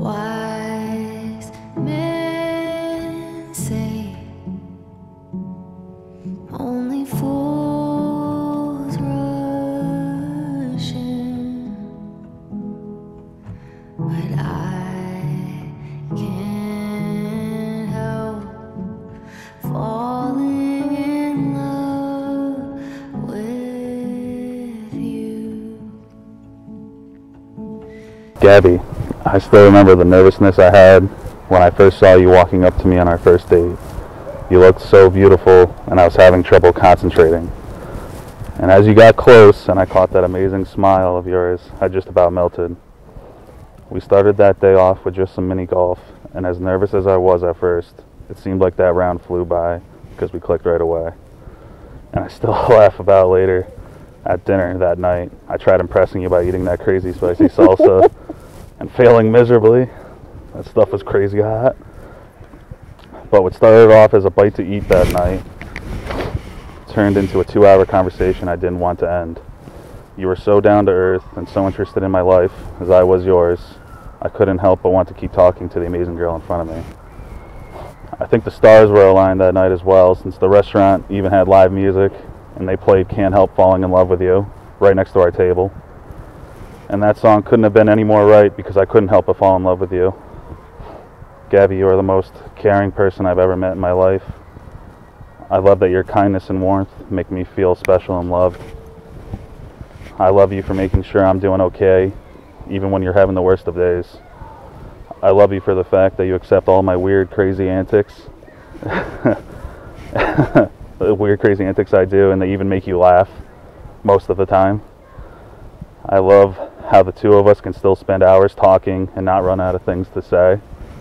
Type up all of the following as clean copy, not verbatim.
Wise men say only fools rush in, but I can't help falling in love with you. Gabby, I still remember the nervousness I had when I first saw you walking up to me on our first date. You looked so beautiful, and I was having trouble concentrating. And as you got close and I caught that amazing smile of yours, I just about melted. We started that day off with just some mini golf, and as nervous as I was at first, it seemed like that round flew by because we clicked right away. And I still laugh about later at dinner that night. I tried impressing you by eating that crazy spicy salsa and failing miserably. That stuff was crazy hot. But what started off as a bite to eat that night turned into a 2-hour conversation I didn't want to end. You were so down to earth and so interested in my life as I was yours, I couldn't help but want to keep talking to the amazing girl in front of me. I think the stars were aligned that night as well, since the restaurant even had live music and they played Can't Help Falling in Love with You right next to our table. And that song couldn't have been any more right because I couldn't help but fall in love with you. Gabby, you are the most caring person I've ever met in my life. I love that your kindness and warmth make me feel special and loved. I love you for making sure I'm doing okay, even when you're having the worst of days. I love you for the fact that you accept all my weird, crazy antics. The weird, crazy antics I do, and they even make you laugh most of the time. I love how the two of us can still spend hours talking and not run out of things to say.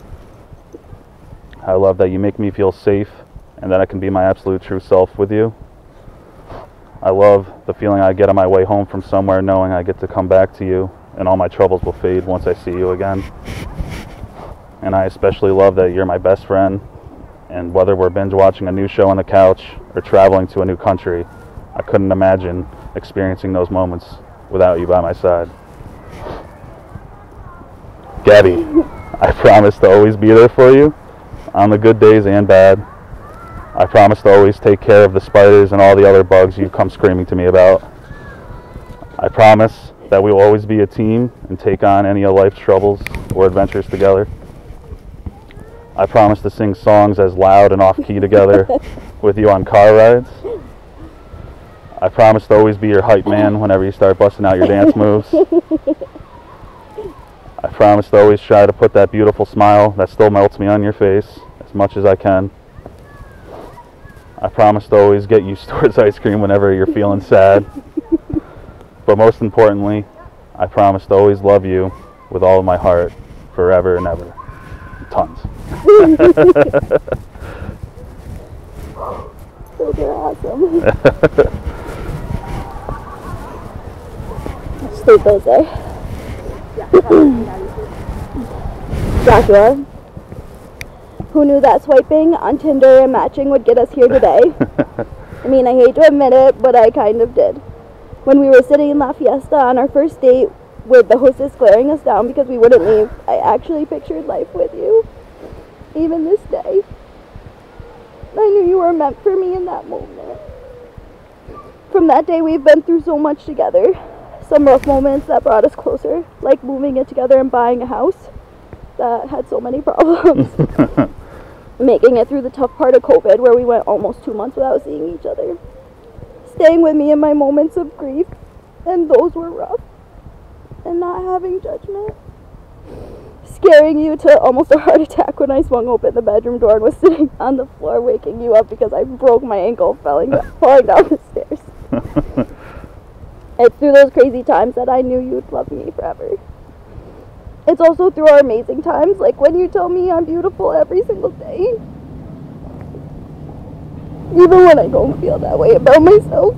I love that you make me feel safe and that I can be my absolute true self with you. I love the feeling I get on my way home from somewhere knowing I get to come back to you and all my troubles will fade once I see you again. And I especially love that you're my best friend, and whether we're binge watching a new show on the couch or traveling to a new country, I couldn't imagine experiencing those moments without you by my side. Gabby, I promise to always be there for you on the good days and bad. I promise to always take care of the spiders and all the other bugs you come screaming to me about. I promise that we will always be a team and take on any of life's troubles or adventures together. I promise to sing songs as loud and off-key together with you on car rides. I promise to always be your hype man whenever you start busting out your dance moves. I promise to always try to put that beautiful smile that still melts me on your face as much as I can. I promise to always get you Stewart's ice cream whenever you're feeling sad. But most importantly, I promise to always love you with all of my heart, forever and ever. Tons. Those are awesome. State those there. Joshua, who knew that swiping on Tinder and matching would get us here today? I mean, I hate to admit it, but I kind of did. When we were sitting in La Fiesta on our first date with the hostess glaring us down because we wouldn't leave, I actually pictured life with you. Even this day. I knew you were meant for me in that moment. From that day, we've been through so much together. Some rough moments that brought us closer, like moving in together and buying a house that had so many problems. Making it through the tough part of COVID where we went almost 2 months without seeing each other. Staying with me in my moments of grief, and those were rough. And not having judgment. Scaring you to almost a heart attack when I swung open the bedroom door and was sitting on the floor waking you up because I broke my ankle falling down the stairs. It's through those crazy times that I knew you'd love me forever. It's also through our amazing times, like when you tell me I'm beautiful every single day. Even when I don't feel that way about myself.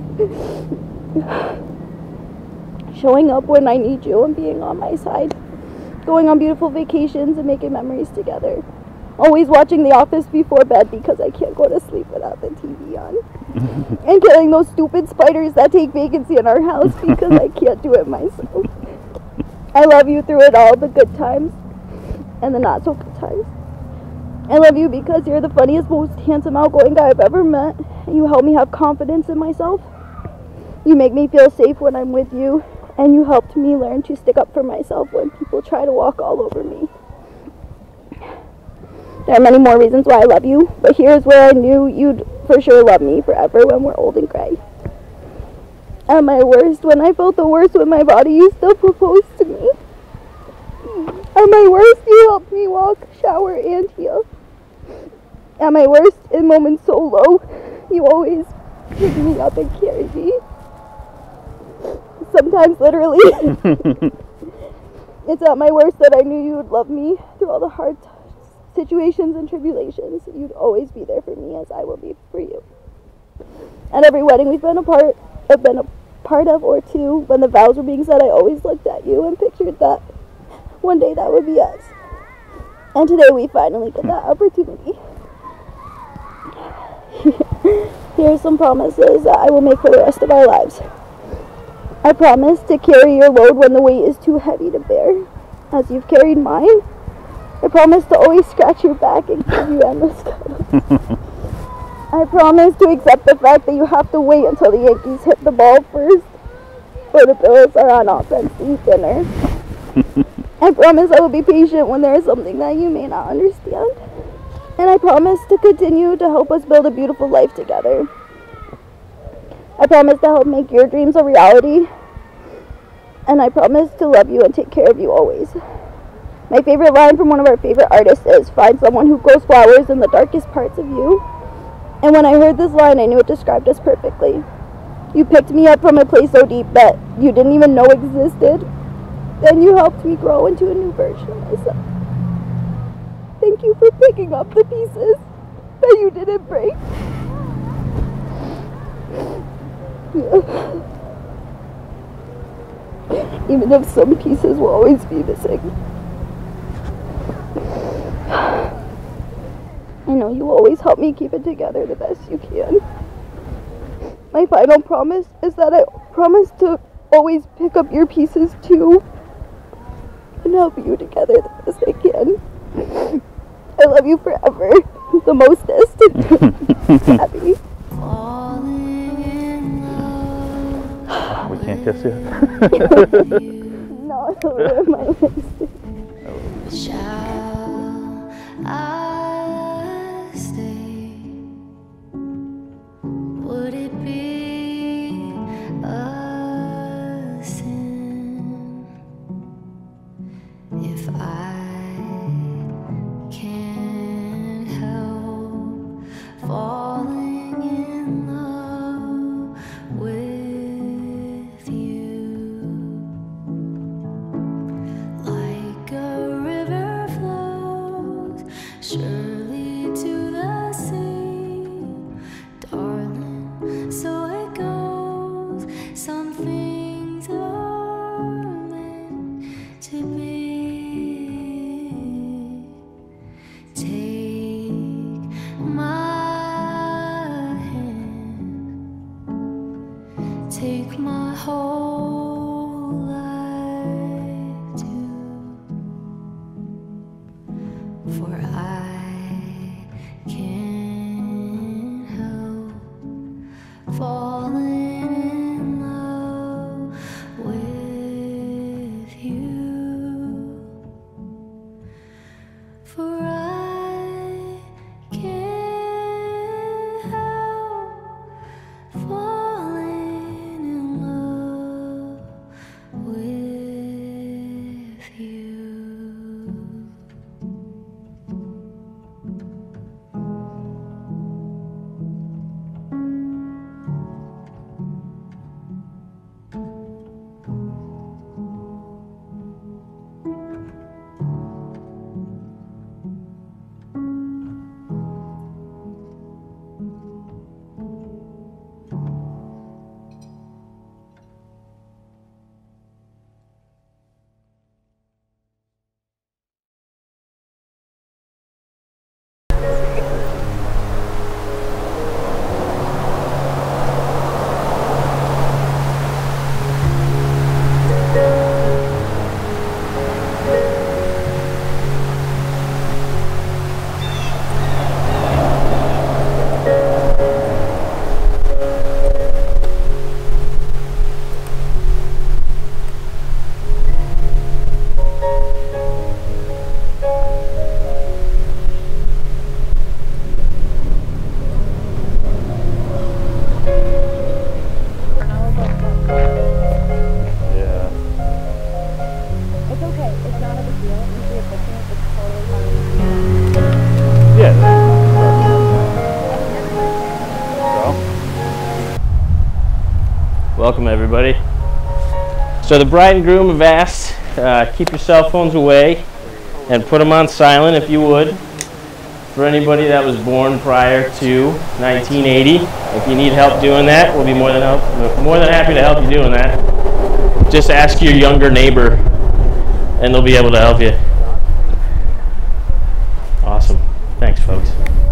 Showing up when I need you and being on my side. Going on beautiful vacations and making memories together. Always watching The Office before bed because I can't go to sleep without the TV on. And killing those stupid spiders that take vacancy in our house because I can't do it myself. I love you through it all, the good times and the not so good times. I love you because you're the funniest, most handsome, outgoing guy I've ever met. You help me have confidence in myself. You make me feel safe when I'm with you, and you helped me learn to stick up for myself when people try to walk all over me. There are many more reasons why I love you, but here's where I knew you'd for sure love me forever when we're old and gray. At my worst, when I felt the worst with my body, you still proposed to me. At my worst, you helped me walk, shower, and heal. At my worst, in moments so low, you always pick me up and carry me. Sometimes literally. It's at my worst that I knew you would love me through all the hard situations and tribulations. You'd always be there for me as I will be for you. At every wedding we've been a part of or two, when the vows were being said, I always looked at you and pictured that one day that would be us. And today we finally get that opportunity. Here are some promises that I will make for the rest of our lives. I promise to carry your load when the weight is too heavy to bear, as you've carried mine. I promise to always scratch your back and give you endless cuddles. I promise to accept the fact that you have to wait until the Yankees hit the ball first, or the Bills are on offense to eat dinner. I promise I will be patient when there is something that you may not understand. And I promise to continue to help us build a beautiful life together. I promise to help make your dreams a reality. And I promise to love you and take care of you always. My favorite line from one of our favorite artists is, "Find someone who grows flowers in the darkest parts of you." And when I heard this line, I knew it described us perfectly. You picked me up from a place so deep that you didn't even know existed. Then you helped me grow into a new version of myself. Thank you for picking up the pieces that you didn't break. Even if some pieces will always be missing. I know you always help me keep it together the best you can. My final promise is that I promise to always pick up your pieces too and help you together the best I can. I love you forever, the mostest. Happy. Falling in love. We can't kiss yet. No, I don't know my list. Shall I stay? Would it be a sin if I can't help falling in love with you? Like a river flows surely to the sea, darling, so it goes. Some things are meant to be. Take my hand, take my whole life too, for I can't help falling in love with you, for I can't help falling in love with you. Welcome everybody. So the bride and groom have asked, keep your cell phones away and put them on silent if you would. For anybody that was born prior to 1980, if you need help doing that, we'll be more than happy to help you doing that. Just ask your younger neighbor and they'll be able to help you. Awesome. Thanks, folks.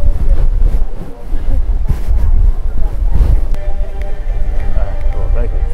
Cool, thank you.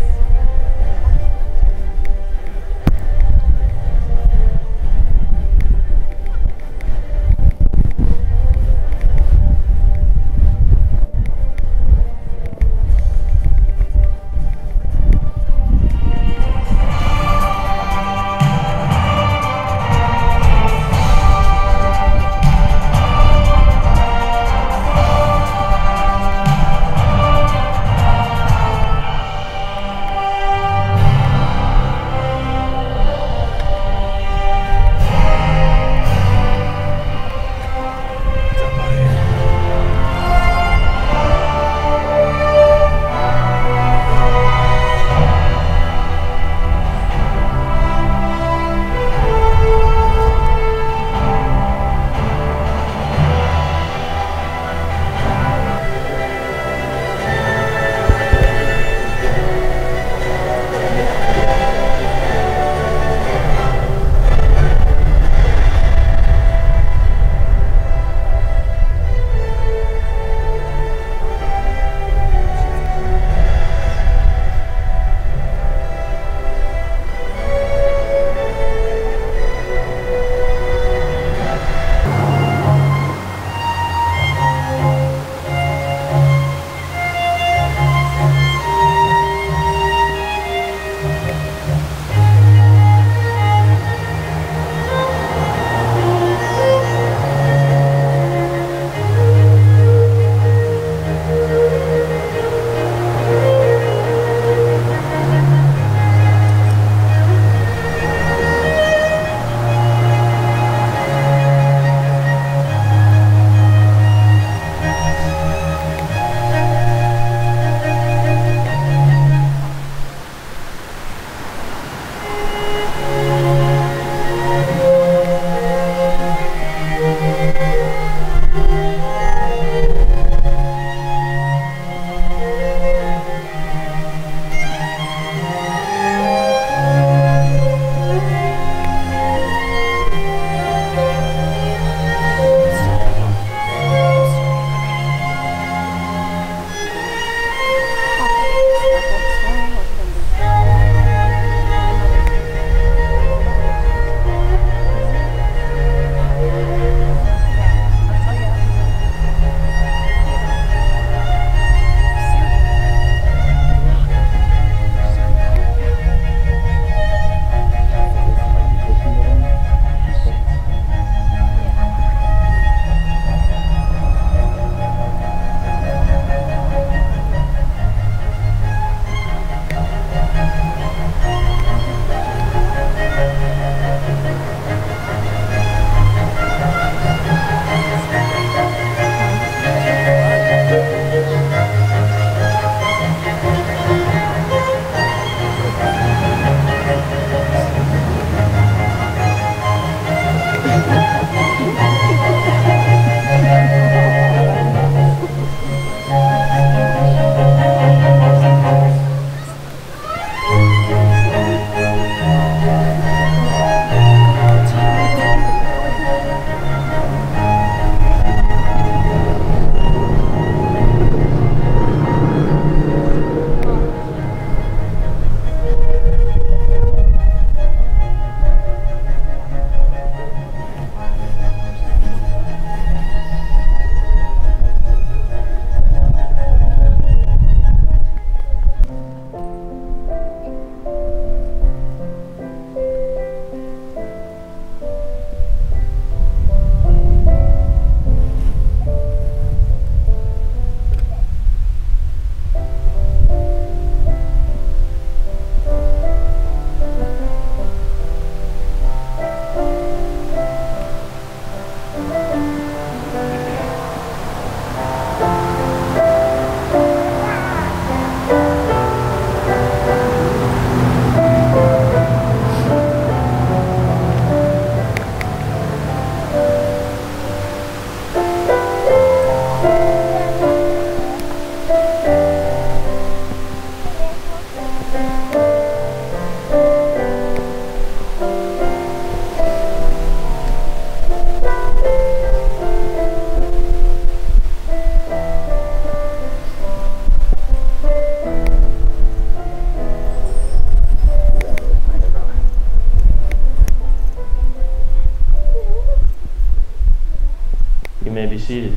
You may be seated.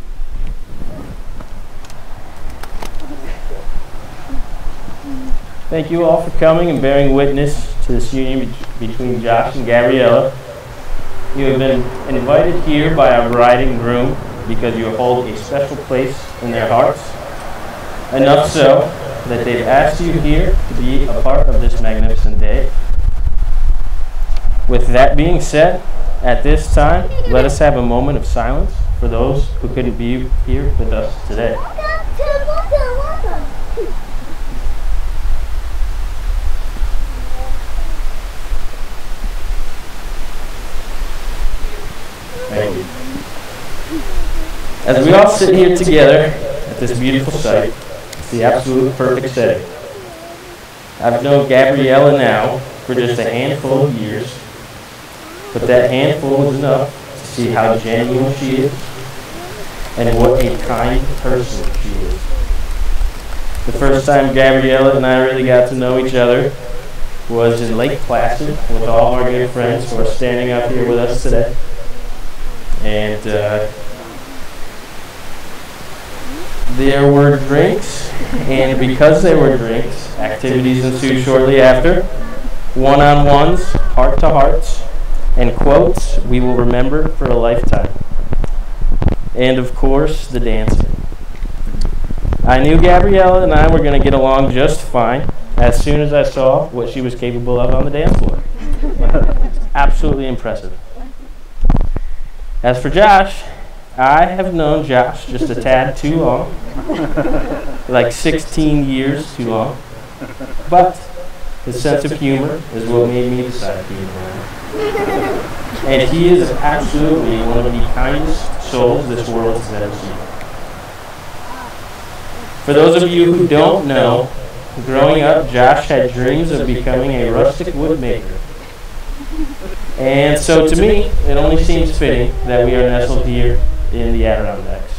Thank you all for coming and bearing witness to this union between Josh and Gabriella. You have been invited here by our bride and groom because you hold a special place in their hearts. Enough so that they've asked you here to be a part of this magnificent day. With that being said, at this time, let us have a moment of silence for those who couldn't be here with us today. Thank you. As we all sit here together at this beautiful site, it's the absolute perfect setting. I've known Gabriella now for just a handful of years, but that handful was enough to see how genuine she is and what a kind person she is. The first time Gabriella and I really got to know each other was in Lake Placid with all of our good friends who are standing up here with us today. And there were drinks, and because there were drinks, activities ensued shortly after. One-on-ones, heart-to-hearts, and quotes we will remember for a lifetime. And of course, the dancing. I knew Gabriella and I were going to get along just fine as soon as I saw what she was capable of on the dance floor. Absolutely impressive. As for Josh, I have known Josh just a tad too long, like 16 years too long, but his sense of humor is what made me decide to keep him around. And he is absolutely one of the kindest souls this world has ever seen. For those of you who don't know, growing up, Josh had dreams of becoming a rustic woodmaker. And so to me, it only seems fitting that we are nestled here in the Adirondacks.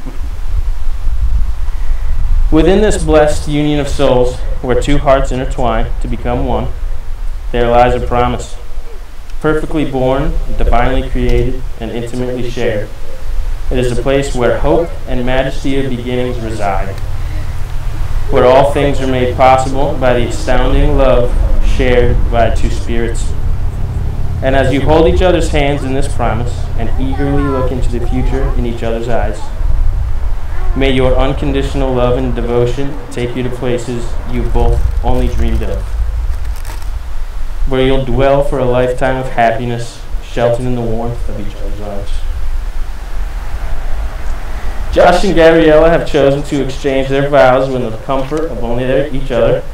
Within this blessed union of souls, where two hearts intertwine to become one, there lies a promise, perfectly born, divinely created, and intimately shared. It is a place where hope and majesty of beginnings reside, where all things are made possible by the astounding love shared by two spirits. And as you hold each other's hands in this promise and eagerly look into the future in each other's eyes, may your unconditional love and devotion take you to places you both only dreamed of, where you'll dwell for a lifetime of happiness, sheltered in the warmth of each other's arms. Josh and Gabriella have chosen to exchange their vows in the comfort of only each other.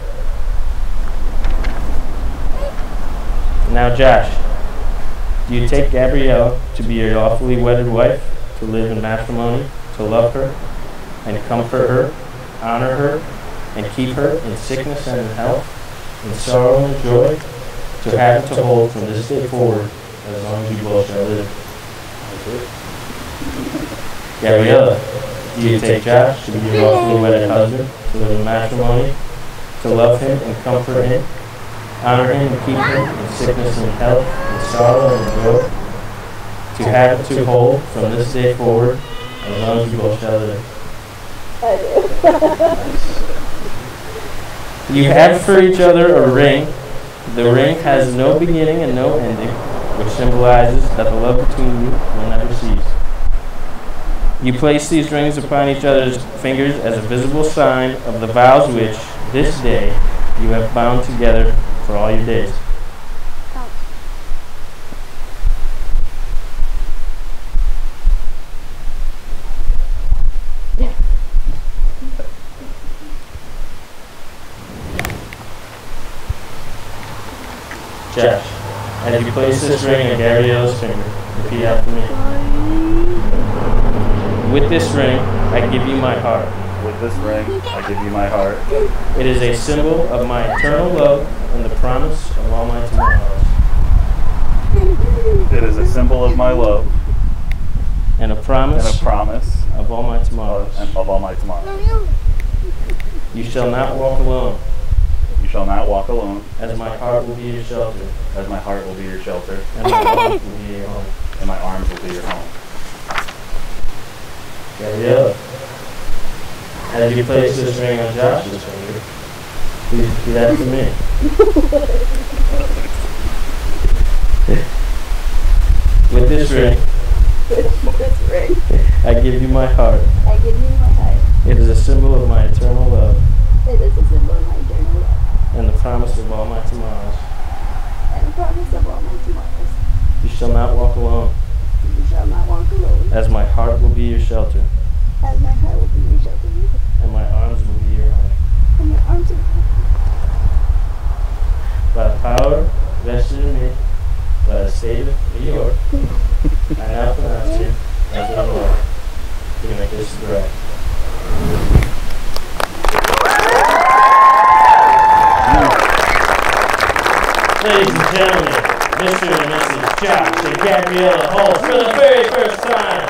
Now, Josh, do you take Gabriella to be your lawfully wedded wife, to live in matrimony, to love her, and comfort her, honor her, and keep her in sickness and in health, in sorrow and joy, to have and to hold from this day forward, as long as you both shall live? Gabriella, do you take Josh to be your lawfully wedded husband, to live in matrimony, to love him and comfort him, honor him and keep him in sickness and health, in sorrow and joy, to have and to hold from this day forward, as long as you both shall live? I do. You have for each other a ring. The ring has no beginning and no ending, which symbolizes that the love between you will never cease. You place these rings upon each other's fingers as a visible sign of the vows which, this day, you have bound together for all your days. Josh, as you place this ring on Gabriella's finger, repeat after me. With this ring, I give you my heart. With this ring, I give you my heart. It is a symbol of my eternal love and the promise of all my tomorrows. It is a symbol of my love And a promise of all my tomorrows. of all my tomorrows. You shall not walk alone, You shall not walk alone, as my heart will be your shelter, as my heart will be your shelter, and my arms will be your home. and my arms will be your home. Gabriella, as you place this ring on Josh's finger, please do that for me. With this ring, I give you my heart. I give you my heart. It is a symbol of my eternal love It is a symbol of my eternal love. and the promise of all my tomorrows. And a promise of all my tomorrows. You shall not walk alone, You shall not walk alone. as my heart will be your shelter, As my heart will be your shelter. and my arms will be your home. And your arms will be By the power vested in me by the state of New York, I now pronounce you as my Lord. You may kiss the bride. Ladies and gentlemen, Mr. and Mrs. Josh and Gabriella Holtz for the very first time.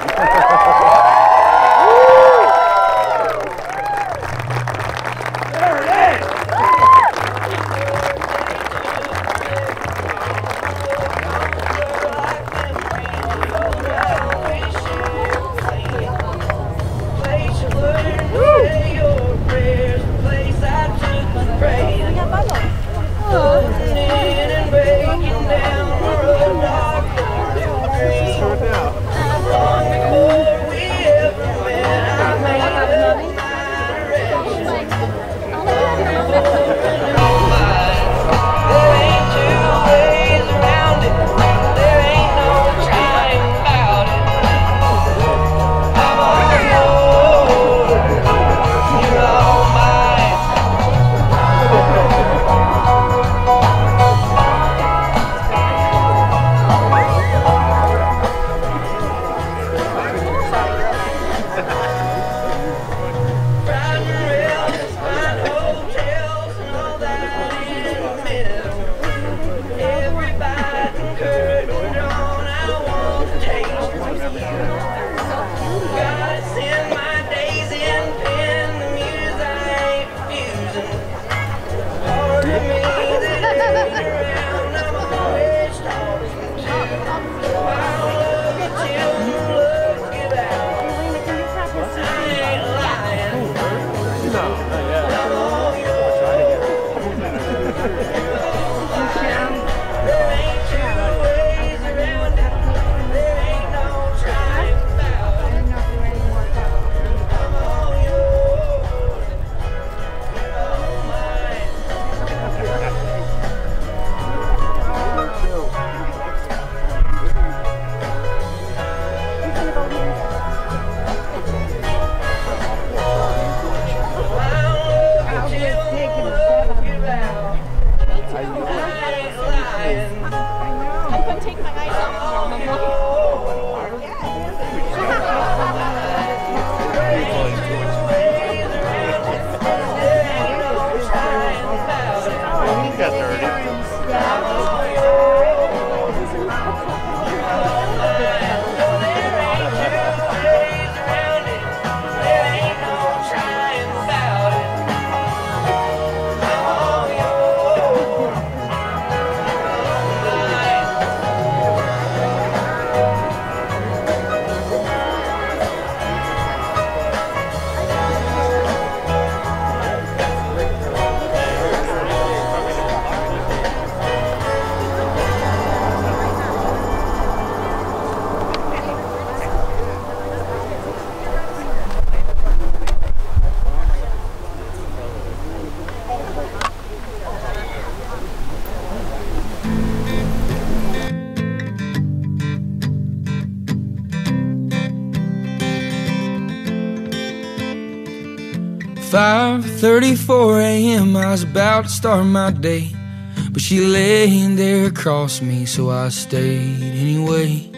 "5:34 a.m. I was about to start my day, but she lay there across me, so I stayed anyway.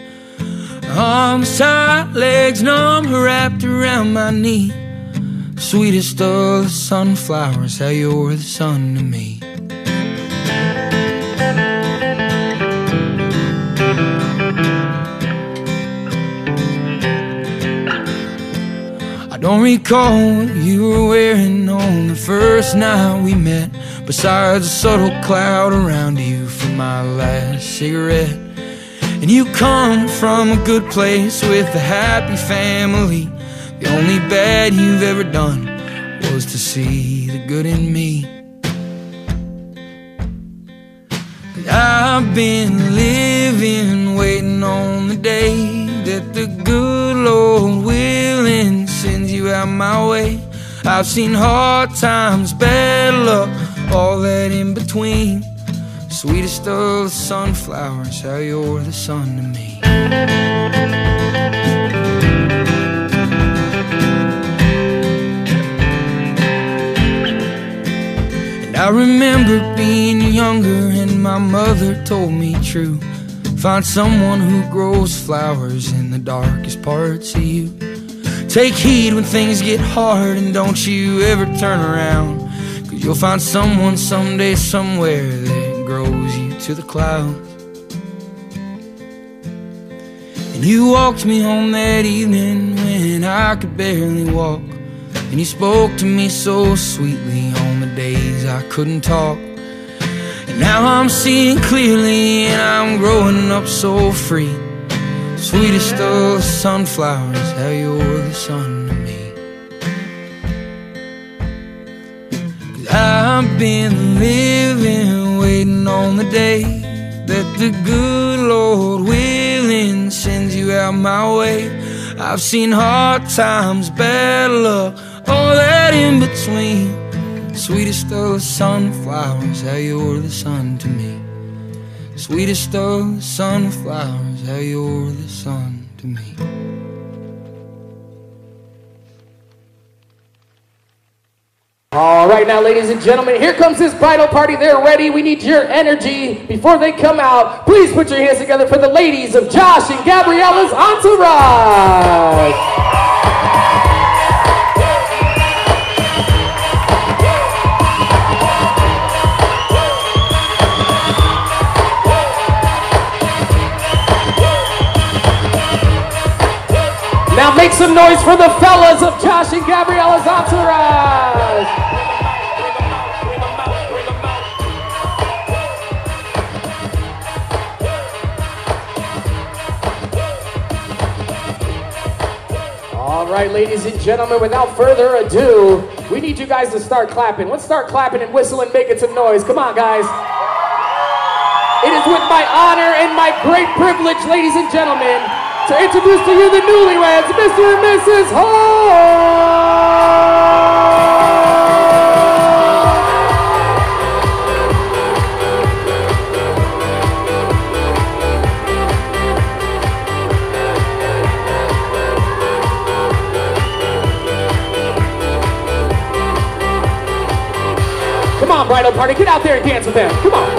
Arms tight, legs numb, wrapped around my knee. Sweetest of the sunflowers, how you're the sun to me. I don't recall what you were wearing on the first night we met, besides a subtle cloud around you from my last cigarette. And you come from a good place with a happy family. The only bad you've ever done was to see the good in me. 'Cause I've been living, waiting on the day that the good Lord willing sends you out my way. I've seen hard times, bad luck, all that in between. Sweetest of sunflowers, how you're the sun to me. And I remember being younger and my mother told me true. Find someone who grows flowers in the darkest parts of you. Take heed when things get hard and don't you ever turn around, 'cause you'll find someone someday somewhere that grows you to the clouds. And you walked me home that evening when I could barely walk, and you spoke to me so sweetly on the days I couldn't talk. And now I'm seeing clearly and I'm growing up so free. Sweetest of sunflowers, how you're the sun to me. 'Cause I've been living, waiting on the day that the good Lord willing sends you out my way. I've seen hard times, bad luck, all that in between. Sweetest of sunflowers, how you're the sun to me. Sweetest of sunflowers, how you're the sun to me. All right, now, ladies and gentlemen, here comes this bridal party. They're ready. We need your energy before they come out. Please put your hands together for the ladies of Josh and Gabriella's entourage. Now make some noise for the fellas of Josh and Gabriella's entourage. All right, ladies and gentlemen, without further ado, we need you guys to start clapping. Let's start clapping and whistling, making some noise. Come on, guys. It is with my honor and my great privilege, ladies and gentlemen, to introduce to you the newlyweds, Mr. and Mrs. Hall. Come on, bridal party, get out there and dance with them. Come on.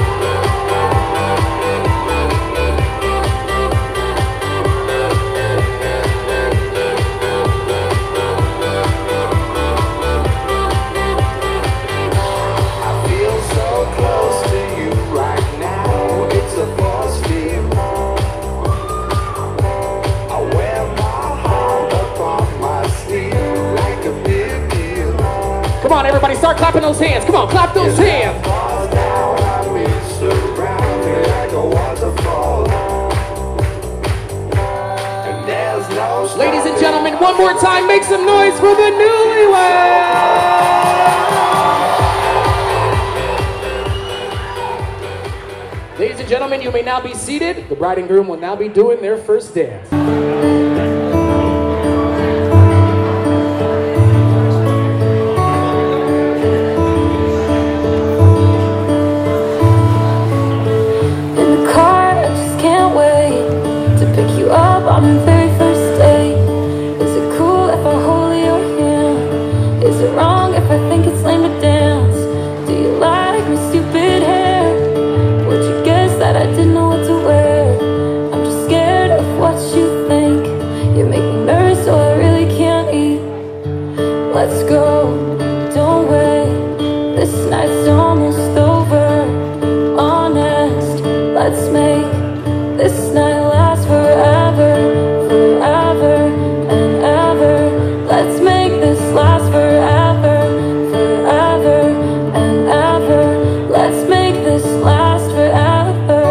Come on, everybody, start clapping those hands. Come on, clap those hands. Ladies and gentlemen, one more time, make some noise for the newlyweds. Ladies and gentlemen, you may now be seated. The bride and groom will now be doing their first dance. On the very first day, is it cool if I hold your hand? Is it wrong if I think it's lame to dance? Do you like my stupid hair? Would you guess that I didn't know what to wear? I'm just scared of what you think. You make me nervous so I really can't eat. Let's go, don't wait. This night's almost over. Honest, let's make this night last forever, forever and ever. Let's make this last forever, forever and ever. Let's make this last forever.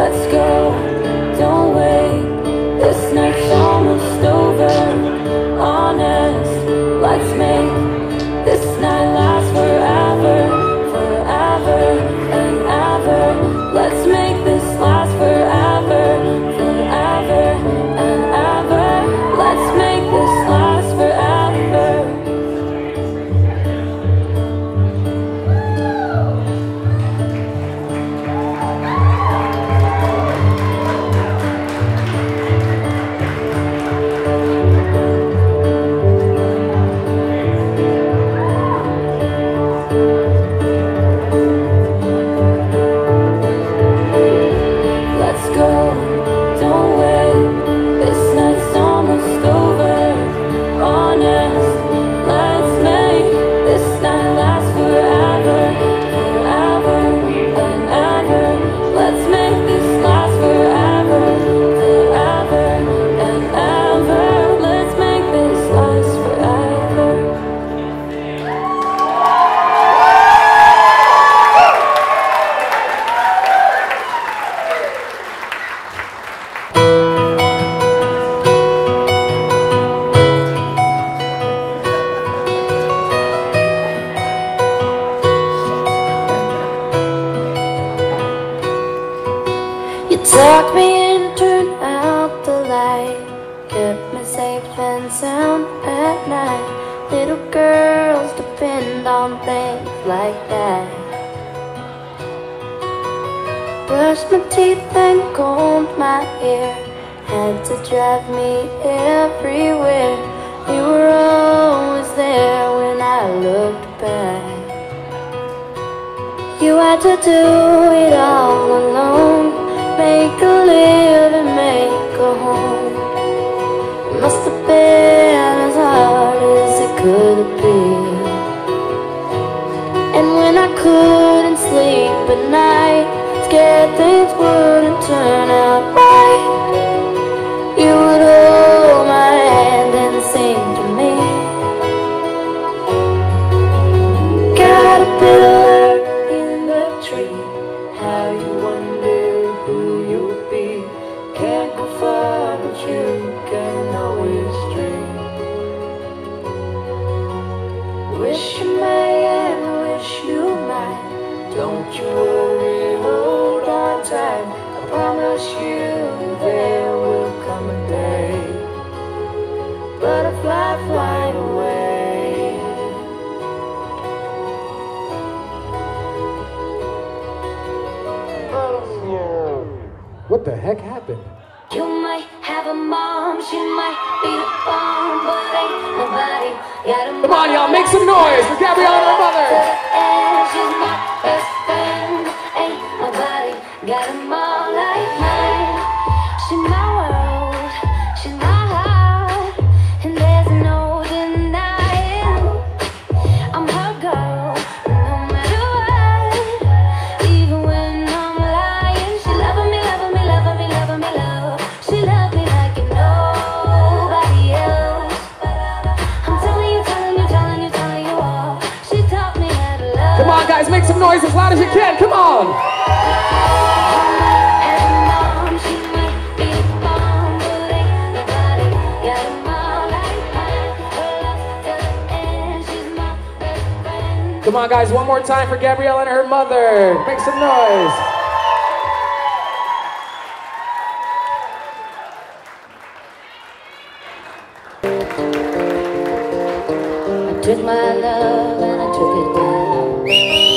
let's go, don't wait. This night's almost over. Honest, let's make this night last forever, forever and ever. Let's make this last forever, forever and ever. Let's make this last forever. Let's go, don't wait. This night's almost over. Honest, let's make this night last forever, forever and ever. Let's make this last forever, forever and ever. Let's make this last forever. You tucked me in, turned out the light, kept me safe and sound at night. Little girls depend on things like that. Brushed my teeth and combed my hair, had to drive me everywhere. You were always there when I looked back. You had to do it all alone, make a living, make a home. It must have been as hard as it could be. And when I couldn't sleep at night, scared things wouldn't turn out right, you would hold my hand and sing to me. Caterpillar in the tree, how you wonder who you'll be. Can't go far, but you can always dream. Wish you may and wish you might. Don't you worry, hold on tight. I promise you there will come a day. Butterfly flying away. What the heck happened? You might have a mom, she might be the bomb, but ain't nobody got a mom. Come on, y'all, make some noise for Gabrielle and her mother. And she's my best friend. Ain't nobody got a mom like mine. She's my world, she's my heart, and there's no denying I'm her girl, no matter what. Even when I'm lying, she loving me, loving me, loving me, loving me, love. She loved me like nobody else. I'm telling you, telling you, telling you, telling you all. She taught me how to love. Come on, guys, make some noise as loud as you can. Come on. Come on, guys, one more time for Gabrielle and her mother. Make some noise. I took my love and I took it down.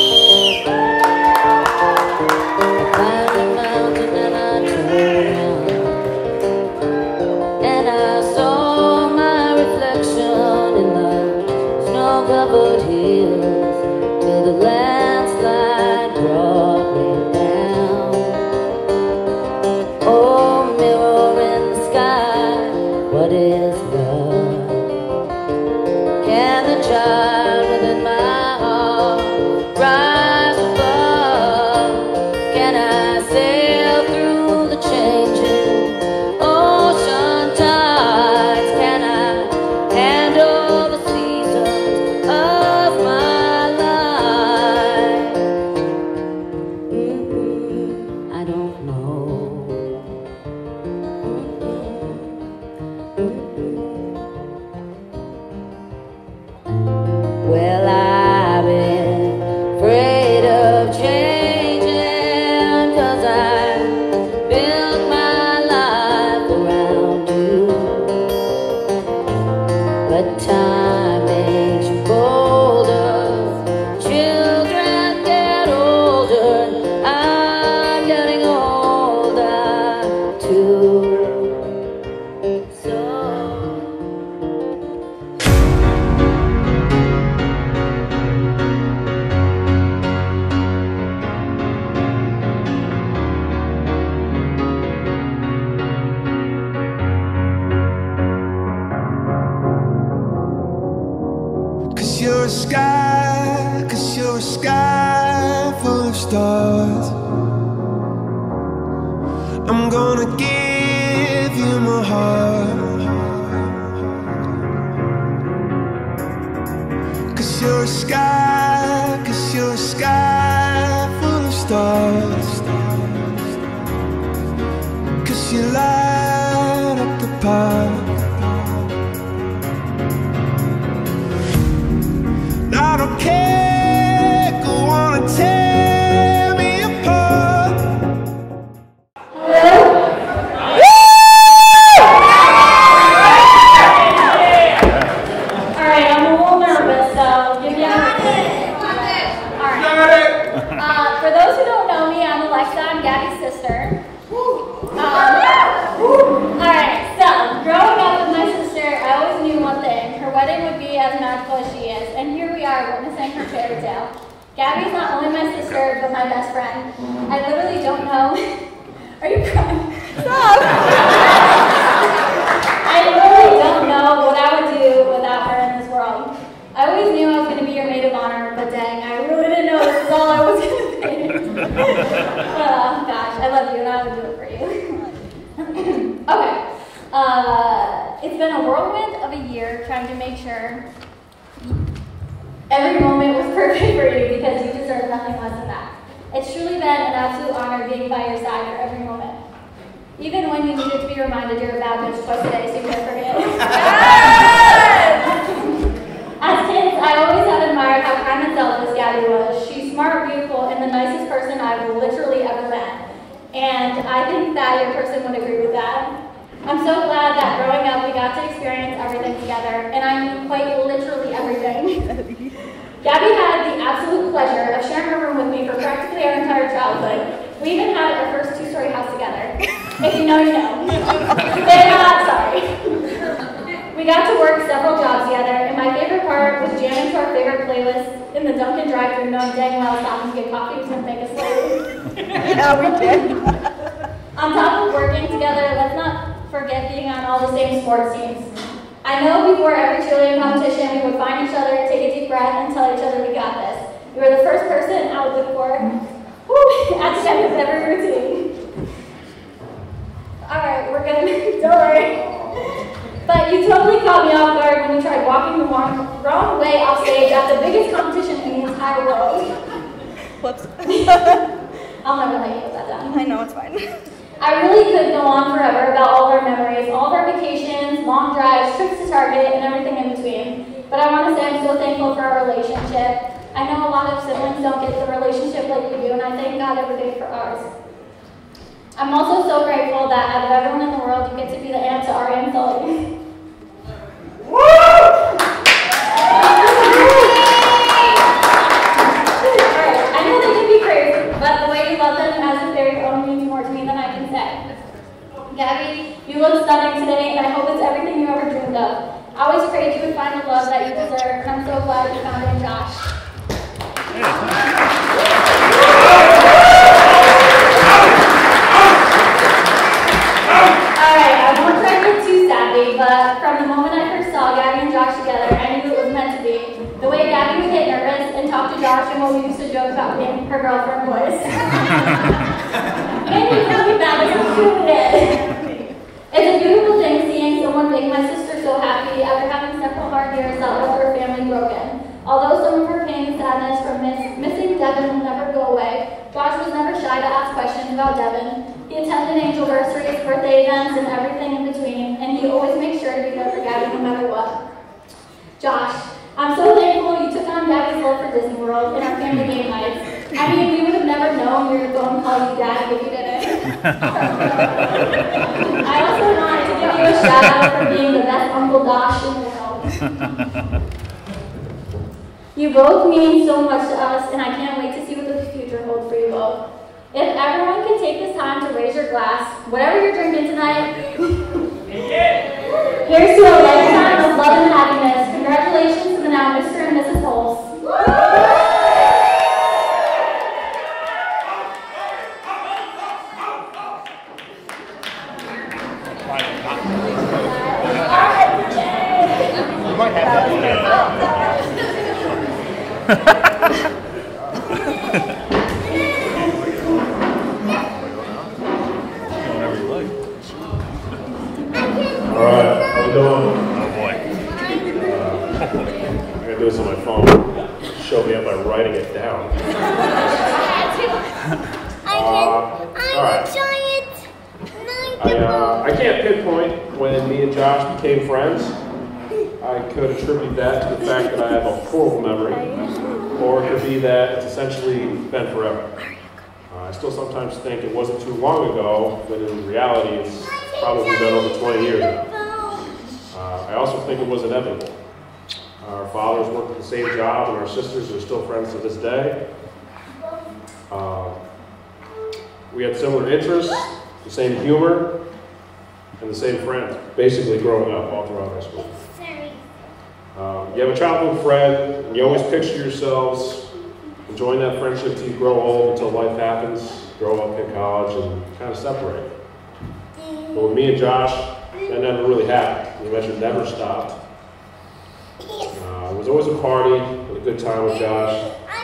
I climbed the mountain and I turned around, and I saw my reflection in the snow-covered hills, till the landslide brought me down. Oh, mirror in the sky, what is love? Can the child within my sky, 'cause you're a sky full of stars. I'm gonna give you my heart, 'cause you're a sky, 'cause you're a sky full of stars. 'Cause you light up the park. I don't care, go on and tear me apart. Alright, I'm a little nervous, so give me a minute. Alright. For those who don't know me, I'm Alexa, I'm Gabby's sister. Alright, so growing up with my sister, I always knew one thing. Her wedding would be as magical as she is. And here we are witnessing her fairy tale. Gabby's not only my sister, but my best friend. I literally don't know. Are you crying? Stop! I literally don't know what I would do without her in this world. I always knew I was going to be your maid of honor, but dang, I really didn't know this is all I was going to be. Oh gosh, I love you and I would do it for you. Okay. It's been a whirlwind of a year trying to make sure every moment was perfect for you because you deserve nothing less than that. It's truly been an absolute honor being by your side for every moment. Even when you needed to be reminded you're a bad bitch twice a day so you can't forget. As kids, I always have admired how kind and selfless Gabby was. She's smart, beautiful, and the nicest person I've literally ever met. And I think that your person would agree with that. I'm so glad that growing up we got to experience everything together, and I mean quite literally everything. Gabby had the absolute pleasure of sharing her room with me for practically our entire childhood. We even had our first two-story house together. If you know, you know. They're not, sorry. We got to work several jobs together, and my favorite part was jamming to our favorite playlist in the Dunkin' drive-thru, knowing dang well stopping to get coffee was going to make us late. Yeah, we did. On top of working together, let's not forget being on all the same sports teams. I know before every cheerleading competition, we would find each other, take a deep breath, and tell each other we got this. You were the first person I would look for at the end of every routine. Alright, we're good. Don't worry. But you totally caught me off guard when you tried walking the wrong way off stage at the biggest competition in the entire world. Whoops. I'll never let you get that done. I know, it's fine. I really could go on forever about all of our memories, all of our vacations, long drives, trips to Target, and everything in between. But I want to say I'm so thankful for our relationship. I know a lot of siblings don't get the relationship like we do, and I thank God every day for ours. I'm also so grateful that out of everyone in the world, you get to be the aunt to our Aunt Sully. I know they can be crazy, but the way you love them as if they're your own means more to me than I can say. Gabby, you look stunning today, and I hope it's everything you ever dreamed of. I always prayed you would find the love that you deserve, and I'm so glad you found it in Josh. Alright, I won't try to get too savvy, but from the moment I first saw Gabby and Josh together, I knew it was meant to be. The way Gabby would get nervous and talk to Josh and what we used to joke about being her girlfriend voice. Made me really bad, but I'm doing it. It's a beautiful thing seeing someone make my sister so happy after having several hard years that left her family broken. Although some of her pain and sadness from missing Devin will never go away, Josh was never shy to ask questions about Devin. He attended Angelversaries, birthday events, and everything in between, and he always makes sure to be there for Gabby no matter what. Josh, I'm so thankful you took on Gabby's love for Disney World and our family game nights. I mean, we would have never known we were going to call you Daddy if you didn't. I also wanted to give you a shout out for being the best Uncle Josh in the world. You both mean so much to us, and I can't wait to see what the future holds for you both. If everyone could take this time to raise your glass, whatever you're drinking tonight, here's to a lifetime of love and happiness. Congratulations to the now Mr. and Mrs. Pulse. All right, how we doing? Oh boy. I gotta do this on my phone. Show me up by writing it down. All right. I can't pinpoint when me and Josh became friends. I could attribute that to the fact that I have a horrible memory, or it could be that it's essentially been forever. I still sometimes think it wasn't too long ago, when in reality it's probably been over 20 years now. I also think it was inevitable. Our fathers worked at the same job, and our sisters are still friends to this day. We had similar interests, the same humor, and the same friends, basically growing up all throughout high school. You have a childhood friend, and you always picture yourselves enjoying that friendship till you grow old, until life happens, grow up in college, and kind of separate. But with me and Josh, that never really happened. The adventure never stopped. It was always a party and a good time with Josh.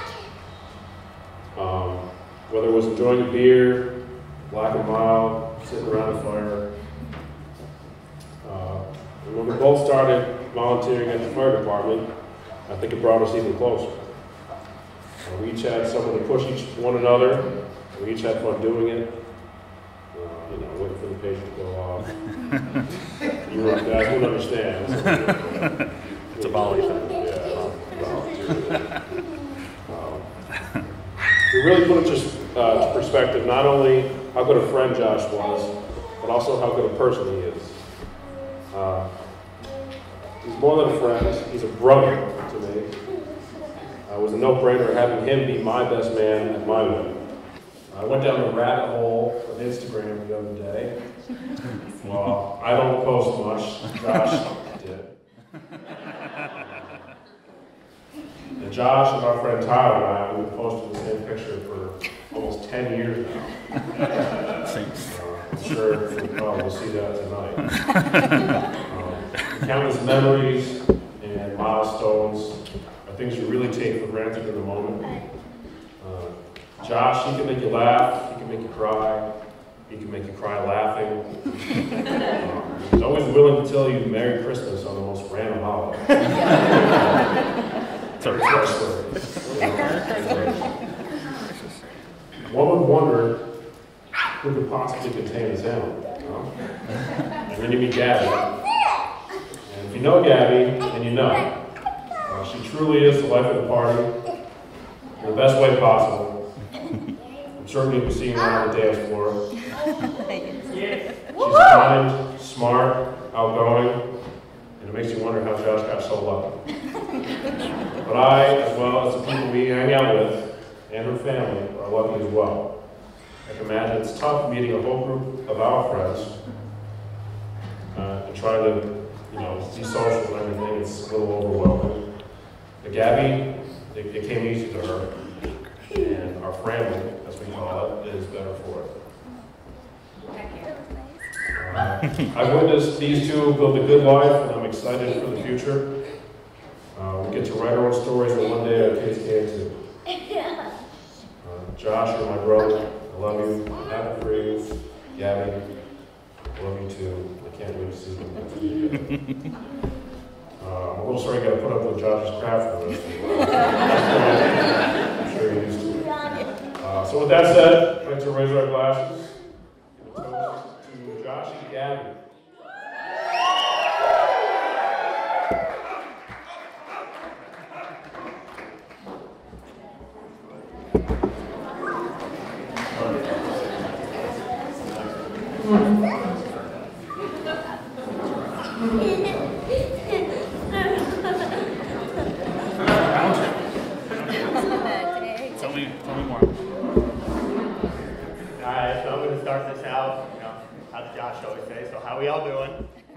Whether it was enjoying a beer, black and mild, sitting around the fire. And when we both started volunteering at the fire department, I think it brought us even closer. We each had someone to push one another. We each had fun doing it. Waiting for the patient to go off. You guys wouldn't understand. It's a volley thing. Yeah, we really put it just to perspective, not only how good a friend Josh was, but also how good a person he is. He's more than a friend, he's a brother to me. It was a no-brainer having him be my best man at my wedding. I went down the rabbit hole of Instagram the other day. Well, I don't post much, Josh did. And Josh and our friend Tyler and I have been posting the same picture for almost 10 years now. I'm sure we'll see that tonight. Countless memories and milestones are things you really take for granted in the moment. Josh, he can make you laugh, he can make you cry, he can make you cry laughing. He's always willing to tell you Merry Christmas on the most random holiday. One would wonder who could possibly contain this animal. And then you meet Gabby. And if you know Gabby, then you know. She truly is the life of the party in the best way possible. I'm sure you'll be seeing her on the dance floor. She's kind, smart, outgoing, and it makes you wonder how Josh got so lucky. But I, as well as the people we hang out with, and her family, are lucky as well. I can imagine it's tough meeting a whole group of our friends and trying to, be social and everything. It's a little overwhelming. But Gabby, it came easy to her, and our family, as we call it, is better for it. I've witnessed these two build a good life, and I'm excited for the future. We get to write our own stories, and one day our kids can too. Josh, you're my brother. I love you. I'm happy for you. Gabby, I love you too. I can't wait to see them next week. I'm a little sorry I got to put up with Josh's crap for the rest of the I'm sure you're used to it. So with that said, I'd like to raise our glasses and toast to Josh and Gabby. Tell me more. Alright, so I'm going to start this out, as Josh always says, so how we all doing?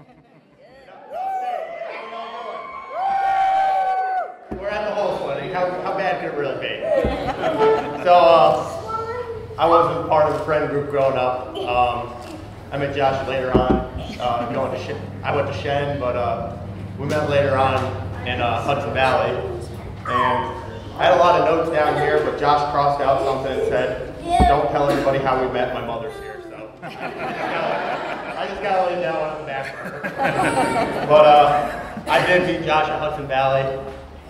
We're at the whole splitting. How bad could it really be? So, I wasn't part of the friend group growing up. I met Josh later on, I went to Shen, but we met later on in Hudson Valley. And I had a lot of notes down here, but Josh crossed out something and said, "Don't tell everybody how we met. My mother's here." So I just got to lay down on the back burner. But I did meet Josh at Hudson Valley.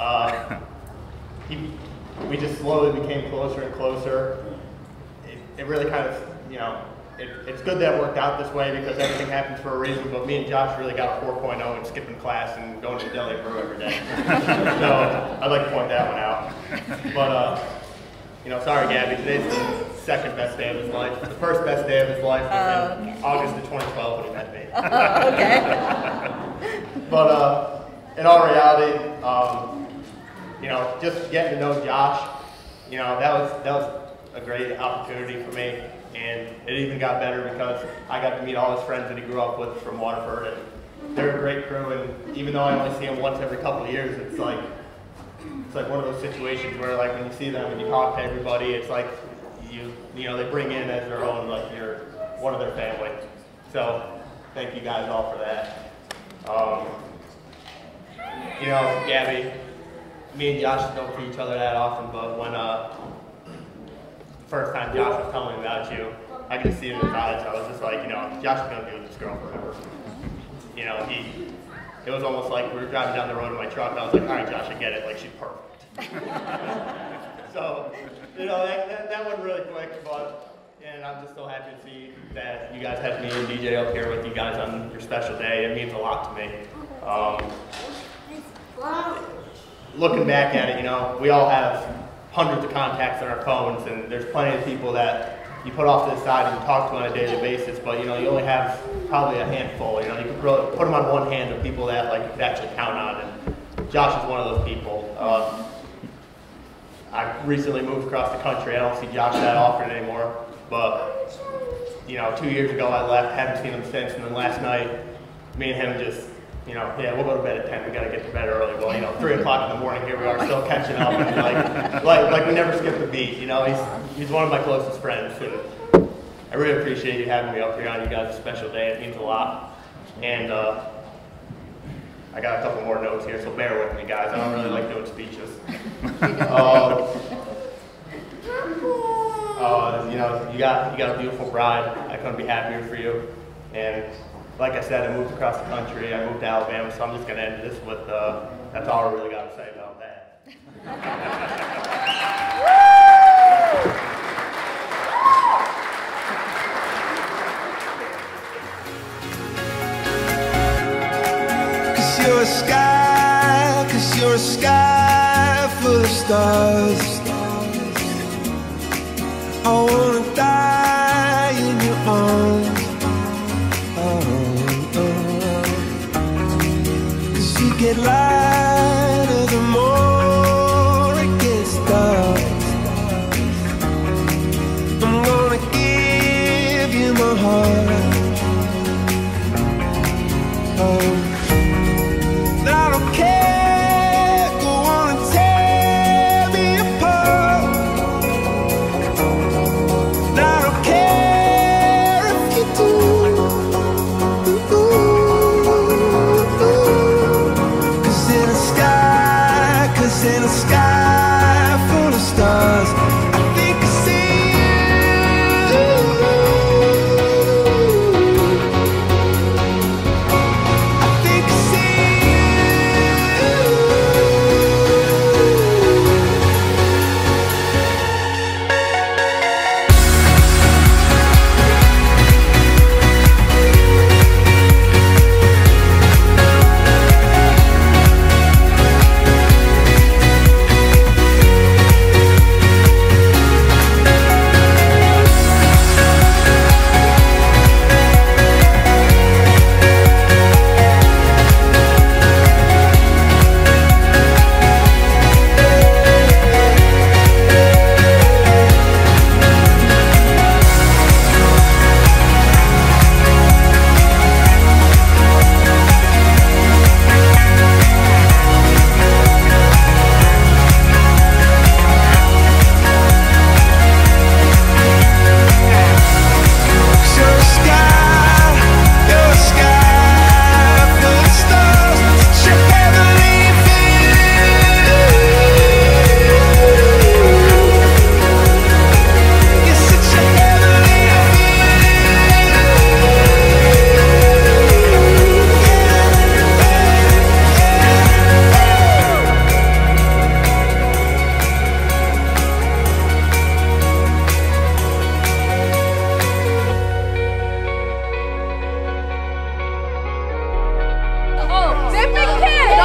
We just slowly became closer and closer. It really kind of, you know, it's good that it worked out this way because everything happens for a reason, but me and Josh really got a 4.0 and skipping class and going to Deli Brew every day. So I'd like to point that one out. But, you know, sorry Gabby, today's the second best day of his life. The first best day of his life was in August of 2012 when he met me. Okay. But in all reality, you know, just getting to know Josh, you know, that was a great opportunity for me. And it even got better because I got to meet all his friends that he grew up with from Waterford, and they're a great crew. And even though I only see them once every couple of years, it's like one of those situations where, like, when you see them and you talk to everybody, it's like you know they bring in as their own, like you're one of their family. So thank you guys all for that. You know, Gabby, me and Josh don't see each other that often, but when first time Josh was telling me about you, I could see it in his eyes. I was just like, you know, Josh is going to be with this girl forever. You know, it was almost like we were driving down the road in my truck, and I was like, all right, Josh, I get it. Like, she's perfect. So, you know, that went really quick, and I'm just so happy to see that you guys had me and DJ up here with you guys on your special day. It means a lot to me. Looking back at it, you know, we all have hundreds of contacts on our phones, and there's plenty of people that you put off to the side and you talk to on a daily basis, but you know, you only have probably a handful. You know, you can put them on one hand of people that like you could actually count on, and Josh is one of those people. I recently moved across the country. I don't see Josh that often anymore, but you know, 2 years ago I left, haven't seen him since, and then last night, me and him just, you know, yeah, we'll go to bed at 10. We got to get to bed early. Well, you know, 3 o'clock in the morning, here we are, still catching up, and like we never skipped a beat. You know, he's one of my closest friends, and I really appreciate you having me up here on you guys' special day. It means a lot, and I got a couple more notes here, so bear with me, guys. I don't really like doing speeches. You know, you got a beautiful bride. I couldn't be happier for you, and like I said, I moved across the country. I moved to Alabama, so I'm just going to end this with, that's all I really got to say about that. 'Cause you're a sky full of stars. I wanna die in your arms. You get lighter the more it gets dark. I'm gonna give you my heart. I don't care, go on and tear me apart. I don't care if you do.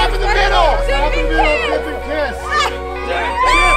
Stop in the middle. Stop in the middle. Kiss and kiss.